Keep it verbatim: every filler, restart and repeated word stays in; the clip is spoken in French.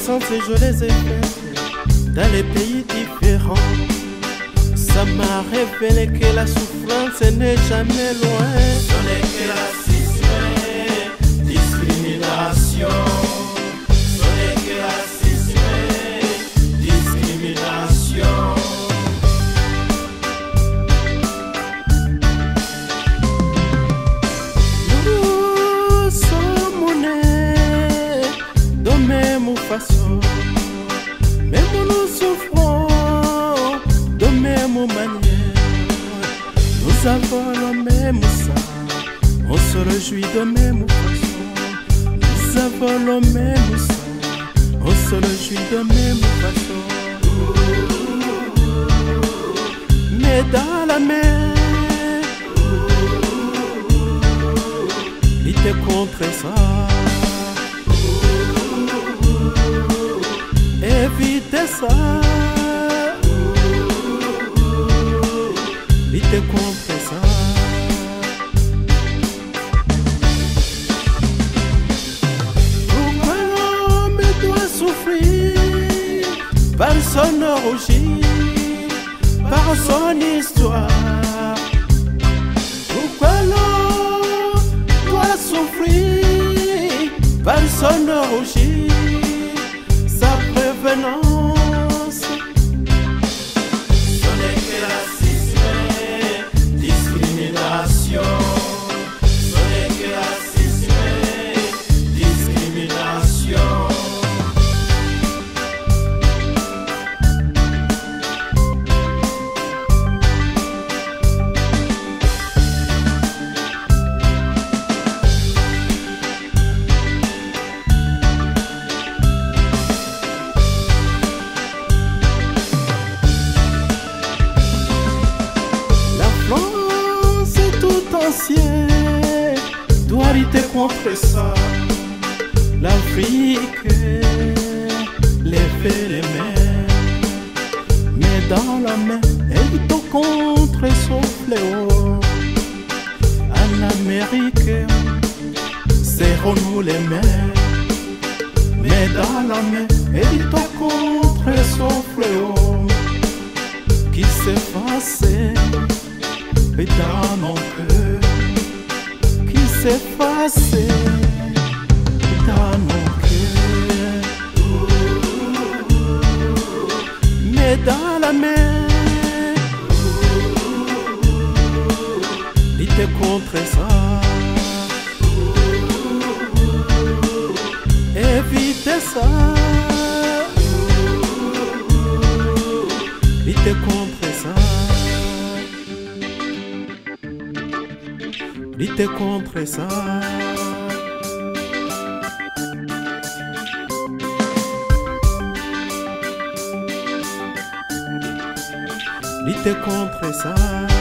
connaissances, je les ai faites dans les pays différents. Ça m'a révélé que la souffrance n'est jamais loin. Ce n'est que racisme, discrimination. Ce n'est que racisme, discrimination. Nous sommes nés de même façon, même nous souffrons de même manière. Nous avons le même sang, on se réjouit de même façon. Nous avons le même sang, on se réjouit de même façon. Mais dans la mer, lutter contre ça, éviter ça, lutter contre ça. Pourquoi l'homme doit souffrir par son origine, par son histoire? Pourquoi l'homme doit souffrir par son origine, sa prévenance? Ce n'est que racisme, discrimination. Ce n'est que racisme, discrimination. Doit lutter contre ça. L'Afrique lève les mains, mais dans la main elle lutte contre son fléau. En Amérique serrons-nous les mains, mais dans la main elle lutte contre son fléau qui s'efface dans nos cœurs, qui s'efface dans nos cœurs. Mais dans la mer, lutter contre ça, éviter ça, lutter contre ça, lutter contre ça. Lutter contre ça.